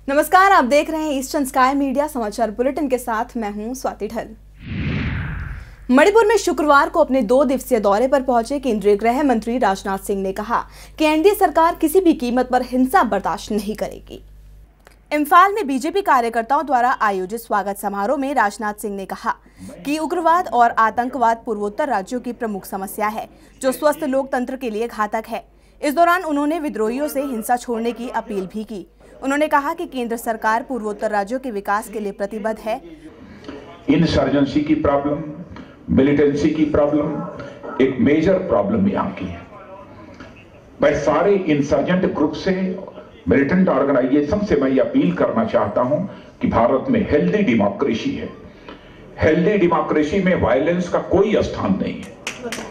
नमस्कार, आप देख रहे हैं ईस्टर्न स्काई मीडिया समाचार बुलेटिन के साथ मैं हूं स्वाति ढल। मणिपुर में शुक्रवार को अपने 2 दिवसीय दौरे पर पहुंचे केंद्रीय गृह मंत्री राजनाथ सिंह ने कहा कि एनडीए सरकार किसी भी कीमत पर हिंसा बर्दाश्त नहीं करेगी। इम्फाल में बीजेपी कार्यकर्ताओं द्वारा आयोजित स्वागत समारोह में राजनाथ सिंह ने कहा कि उग्रवाद और आतंकवाद पूर्वोत्तर राज्यों की प्रमुख समस्या है जो स्वस्थ लोकतंत्र के लिए घातक है। इस दौरान उन्होंने विद्रोहियों से हिंसा छोड़ने की अपील भी की। उन्होंने कहा कि केंद्र सरकार पूर्वोत्तर राज्यों के विकास के लिए प्रतिबद्ध है। इंसर्जेंसी की प्रॉब्लम, मिलिटेंसी की प्रॉब्लम एक मेजर प्रॉब्लम यहाँ की है। मैं सारे इंसर्जेंट ग्रुप से, मिलिटेंट ऑर्गेनाइजेशन से मैं ये अपील करना चाहता हूं कि भारत में हेल्दी डेमोक्रेसी है। हेल्दी डेमोक्रेसी में वायलेंस का कोई स्थान नहीं है,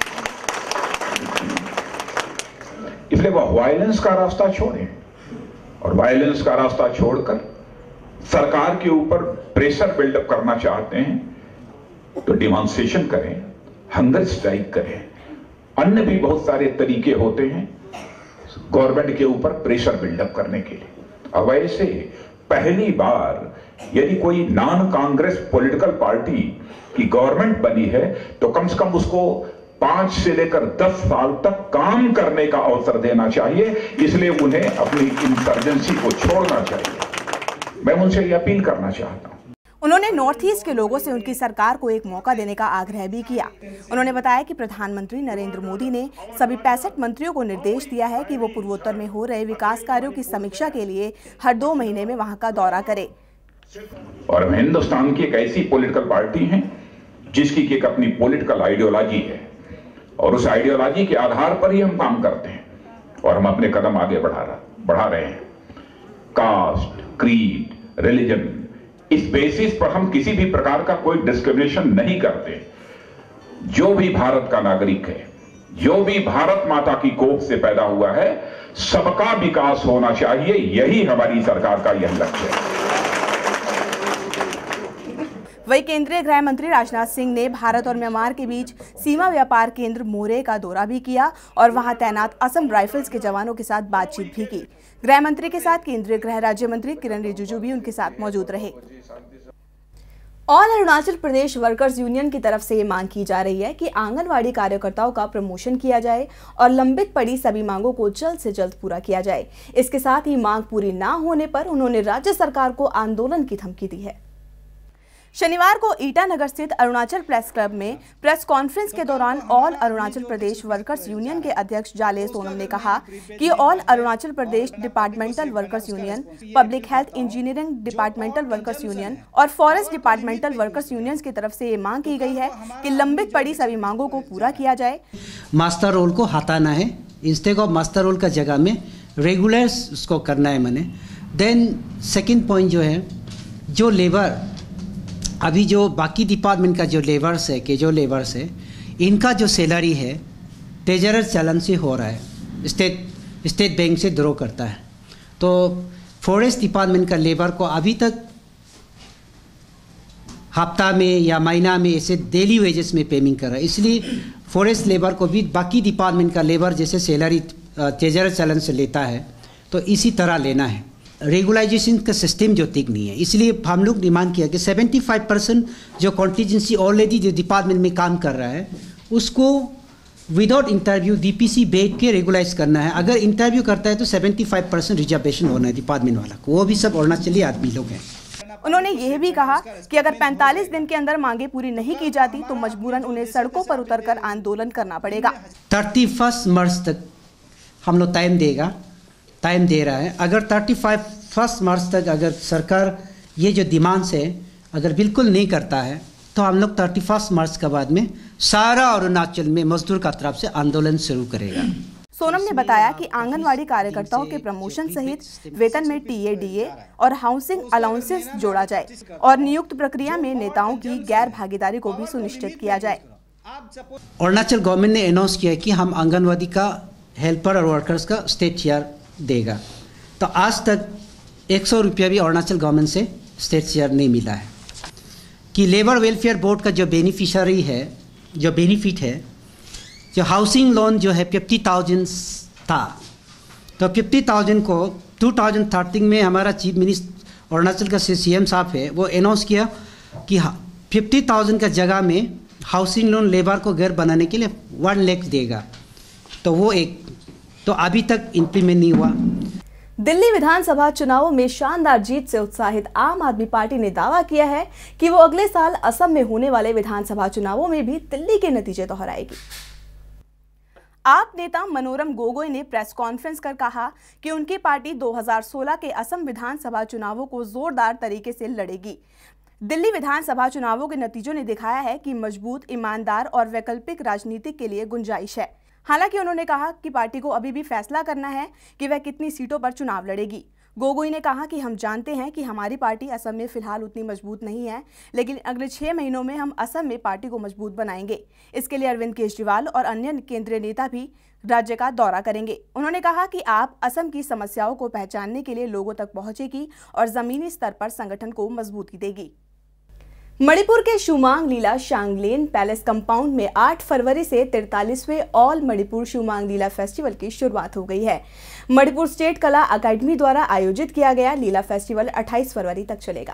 इसलिए वह वायलेंस का रास्ता छोड़ें और वायलेंस का रास्ता छोड़कर सरकार के ऊपर प्रेशर बिल्डअप करना चाहते हैं तो डिमॉन्स्ट्रेशन करें, हंगर स्ट्राइक करें। अन्य भी बहुत सारे तरीके होते हैं गवर्नमेंट के ऊपर प्रेशर बिल्डअप करने के लिए। अब ऐसे पहली बार यदि कोई नॉन कांग्रेस पॉलिटिकल पार्टी की गवर्नमेंट बनी है तो कम से कम उसको 5 से लेकर 10 साल तक काम करने का अवसर देना चाहिए। इसलिए उन्हें अपनी इंसर्जेंसी को छोड़ना चाहिए। मैं उनसे ये अपील करना चाहता हूं। उन्होंने नॉर्थ ईस्ट के लोगों से उनकी सरकार को एक मौका देने का आग्रह भी किया। उन्होंने बताया कि प्रधानमंत्री नरेंद्र मोदी ने सभी 65 मंत्रियों को निर्देश दिया है कि वो पूर्वोत्तर में हो रहे विकास कार्यों की समीक्षा के लिए हर 2 महीने में वहां का दौरा करे। और हम हिंदुस्तान की एक ऐसी पॉलिटिकल पार्टी है जिसकी एक अपनी पॉलिटिकल आइडियोलॉजी है और उस आइडियोलॉजी के आधार पर ही हम काम करते हैं और हम अपने कदम आगे बढ़ा रहे हैं। कास्ट, क्रीड, रिलीजन, इस बेसिस पर हम किसी भी प्रकार का कोई डिस्क्रिमिनेशन नहीं करते। जो भी भारत का नागरिक है, जो भी भारत माता की कोख से पैदा हुआ है, सबका विकास होना चाहिए। यही हमारी सरकार का यह लक्ष्य है। वहीं केंद्रीय गृह मंत्री राजनाथ सिंह ने भारत और म्यांमार के बीच सीमा व्यापार केंद्र मोरे का दौरा भी किया और वहां तैनात असम राइफल्स के जवानों के साथ बातचीत भी की। गृह मंत्री के साथ केंद्रीय गृह राज्य मंत्री किरण रिजिजू भी उनके साथ मौजूद रहे। All Arunachal Pradesh workers union की तरफ से ये मांग की जा रही है कि आंगनवाड़ी कार्यकर्ताओं का प्रमोशन किया जाए और लंबित पड़ी सभी मांगों को जल्द से जल्द पूरा किया जाए। इसके साथ ही मांग पूरी न होने पर उन्होंने राज्य सरकार को आंदोलन की धमकी दी है। शनिवार को ईटानगर स्थित अरुणाचल प्रेस क्लब में प्रेस कॉन्फ्रेंस के दौरान all Arunachal Pradesh workers union के अध्यक्ष जाले सोनम ने कहा कि all Arunachal Pradesh departmental workers union, public health engineering departmental workers union और फॉरेस्ट डिपार्टमेंटल वर्कर्स यूनियन की तरफ से ये मांग की गई है कि लंबित पड़ी सभी मांगों को पूरा किया जाए। मास्टर रोल को हटाना है, इंस्टेड ऑफ मास्टर रोल का जगह में रेगुलर उसको करना है मैंने। देन सेकेंड पॉइंट जो है, जो लेबर अभी जो बाकी डिपार्टमेंट का जो लेबर्स है, जो लेबर्स है, इनका जो सैलरी है ट्रेजरर चलन से हो रहा है, स्टेट बैंक से ड्रॉ करता है। तो फॉरेस्ट डिपार्टमेंट का लेबर को अभी तक हफ्ता में या महीना में ऐसे डेली वेजेस में पेमेंट कर रहा है। इसलिए फॉरेस्ट लेबर को भी बाकी डिपार्टमेंट का लेबर जैसे सैलरी ट्रेजरर चलन से लेता है तो इसी तरह लेना है। रेगुलाइजेशन का सिस्टम जो ठीक नहीं है, इसलिए हम लोग डिमांड किया कि 75% जो कॉन्टीजेंसी ऑलरेडी जो डिपार्टमेंट में काम कर रहा है उसको विदाउट इंटरव्यू डीपीसी बैठ के रेगुलाइज करना है। अगर इंटरव्यू करता है तो 75% रिजर्वेशन होना है डिपार्टमेंट वाला को, वो भी सब अरुणाचली आदमी लोग हैं। उन्होंने यह भी कहा कि अगर 45 दिन के अंदर मांगे पूरी नहीं की जाती तो मजबूरन उन्हें सड़कों पर उतरकर आंदोलन करना पड़ेगा। 31 मार्च तक हम लोग टाइम दे रहा है। अगर 31 मार्च तक अगर सरकार ये जो डिमांड्स है अगर बिल्कुल नहीं करता है तो हम लोग 31 मार्च के बाद में सारा अरुणाचल में मजदूर का तरफ से आंदोलन शुरू करेगा। सोनम ने बताया कि आंगनवाड़ी कार्यकर्ताओं के प्रमोशन सहित वेतन में टीए और हाउसिंग अलाउंसेस जोड़ा जाए और नियुक्त प्रक्रिया में नेताओं की गैर भागीदारी को भी सुनिश्चित किया जाए। अरुणाचल गवर्नमेंट ने अनाउंस किया है कि हम आंगनवाड़ी का हेल्पर और वर्कर्स का स्टेट शेयर देगा। तो आज तक 100 रुपया भी अरुणाचल गवर्नमेंट से स्टेट शेयर नहीं मिला है। कि लेबर वेलफेयर बोर्ड का जो बेनिफिशियरी है, जो बेनिफिट है, जो हाउसिंग लोन जो है 50,000 था, तो 50,000 को 2013 में हमारा चीफ मिनिस्टर अरुणाचल का सीएम साहब है वो अनाउंस किया कि 50,000 का जगह में हाउसिंग लोन लेबर को घर बनाने के लिए 1 लाख देगा। तो वो एक तो अभी तक इम्प्लीमेंट नहीं हुआ। दिल्ली विधानसभा चुनावों में शानदार जीत से उत्साहित आम आदमी पार्टी ने दावा किया है कि वो अगले साल असम में होने वाले विधानसभा चुनावों में भी दिल्ली के नतीजे दोहराएगी। आप नेता मनोरम गोगोई ने प्रेस कॉन्फ्रेंस कर कहा कि उनकी पार्टी 2016 के असम विधानसभा चुनावों को जोरदार तरीके से लड़ेगी। दिल्ली विधानसभा चुनावों के नतीजों ने दिखाया है कि मजबूत, ईमानदार और वैकल्पिक राजनीति के लिए गुंजाइश है। हालांकि उन्होंने कहा कि पार्टी को अभी भी फैसला करना है कि वह कितनी सीटों पर चुनाव लड़ेगी। गोगोई ने कहा कि हम जानते हैं कि हमारी पार्टी असम में फिलहाल उतनी मजबूत नहीं है, लेकिन अगले 6 महीनों में हम असम में पार्टी को मजबूत बनाएंगे। इसके लिए अरविंद केजरीवाल और अन्य केंद्रीय नेता भी राज्य का दौरा करेंगे। उन्होंने कहा कि आप असम की समस्याओं को पहचानने के लिए लोगों तक पहुंचेगी और जमीनी स्तर पर संगठन को मजबूती देगी। मणिपुर के शुमांग लीला शांगलेन पैलेस कंपाउंड में 8 फरवरी से 43वें ऑल मणिपुर शुमांग लीला फेस्टिवल की शुरुआत हो गई है। मणिपुर स्टेट कला अकादमी द्वारा आयोजित किया गया लीला फेस्टिवल 28 फरवरी तक चलेगा।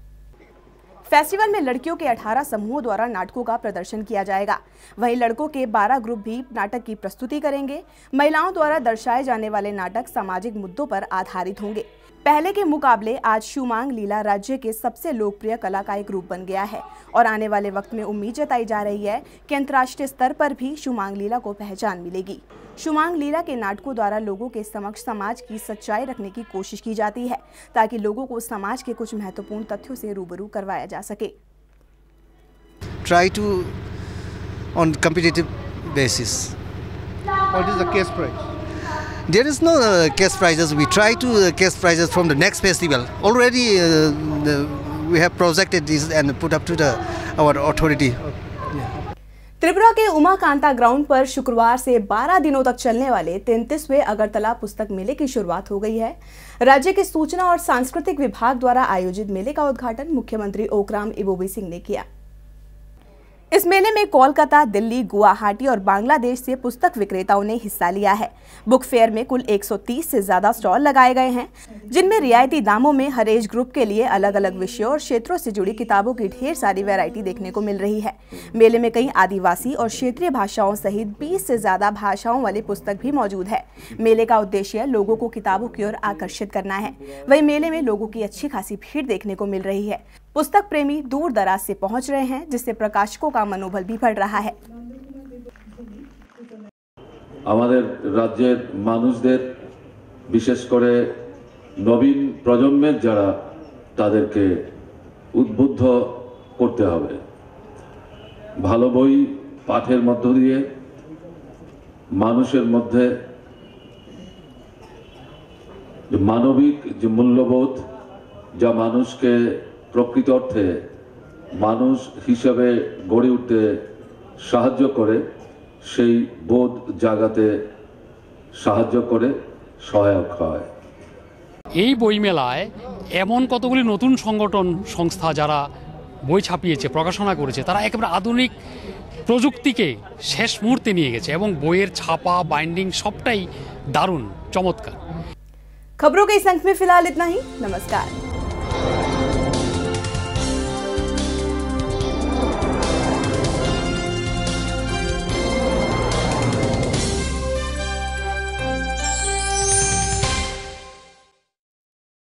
फेस्टिवल में लड़कियों के 18 समूहों द्वारा नाटकों का प्रदर्शन किया जाएगा। वहीं लड़कों के 12 ग्रुप भी नाटक की प्रस्तुति करेंगे। महिलाओं द्वारा दर्शाए जाने वाले नाटक सामाजिक मुद्दों पर आधारित होंगे। पहले के मुकाबले आज शुमांग लीला राज्य के सबसे लोकप्रिय कला का एक रूप बन गया है और आने वाले वक्त में उम्मीद जताई जा रही है कि अंतर्राष्ट्रीय स्तर पर भी शुमांग लीला को पहचान मिलेगी। शुमांग लीला के नाटकों द्वारा लोगों के समक्ष समाज की सच्चाई रखने की कोशिश की जाती है ताकि लोगों को समाज के कुछ महत्वपूर्ण तथ्यों से रूबरू करवाया जा सके। Try to on competitive basis. What is the case price? There is no cash prizes. We try to cash prizes from the next festival. Already we have projected this and put up to our authority. Tripura के उमाकांता ground पर शुक्रवार से 12 दिनों तक चलने वाले 33वें अगरतला पुस्तक मेले की शुरुआत हो गई है। राज्य के सूचना और सांस्कृतिक विभाग द्वारा आयोजित मेले का उद्घाटन मुख्यमंत्री ओकराम इबोबी सिंह ने किया। इस मेले में कोलकाता, दिल्ली, गुवाहाटी और बांग्लादेश से पुस्तक विक्रेताओं ने हिस्सा लिया है। बुक फेयर में कुल 130 से ज्यादा स्टॉल लगाए गए हैं, जिनमें रियायती दामों में हर एज ग्रुप के लिए अलग अलग विषयों और क्षेत्रों से जुड़ी किताबों की ढेर सारी वैरायटी देखने को मिल रही है। मेले में कई आदिवासी और क्षेत्रीय भाषाओं सहित 20 से ज्यादा भाषाओं वाली पुस्तक भी मौजूद है। मेले का उद्देश्य लोगों को किताबों की ओर आकर्षित करना है। वहीं मेले में लोगों की अच्छी खासी भीड़ देखने को मिल रही है। पुस्तक प्रेमी दूर दराज से पहुंच रहे हैं, जिससे प्रकाशकों का मनोबल भी बढ़ रहा है। আমাদের রাজ্যের মানুষদের বিশেষ করে নবীন প্রজন্মের যারা তাদেরকে উদ্বুদ্ধ করতে হবে। ভালো বই পাঠের মধ্য দিয়ে মানুষের মধ্যে যে মানবিক যে মূল্যবোধ যা মানুষকে প্রকৃত অর্থে মানুষ হিসেবে গড়ে উঠতে সাহায্য করে সেই বোধ জাগাতে সাহায্য করে সহায়ক হয়। এই বইমেলায় এমন কতগুলি নতুন সংগঠন সংস্থা যারা বই ছাপিয়েছে, প্রকাশনা করেছে, তারা একেবারে আধুনিক প্রযুক্তিকে শেষ মুহূর্তে নিয়ে গেছে এবং বইয়ের ছাপা, বাইন্ডিং সবটাই দারুণ, চমৎকার। खबरों के इस अंक में फिलहाल इतना ही। नमस्कार।